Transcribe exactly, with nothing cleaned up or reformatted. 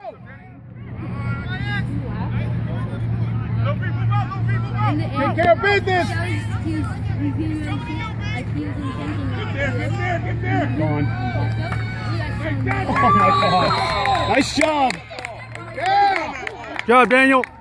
Take care of business. Get there, get there, get there. Come on. Oh my God. Nice job. Yeah. Good job, Daniel.